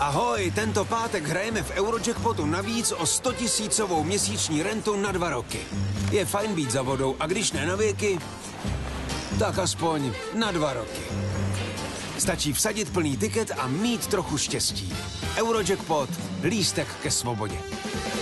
Ahoj, tento pátek hrajeme v Eurojackpotu navíc o 100 000 měsíční rentu na 2 roky. Je fajn být za vodou a když ne na věky, tak aspoň na 2 roky. Stačí vsadit plný tiket a mít trochu štěstí. Eurojackpot, lístek ke svobodě.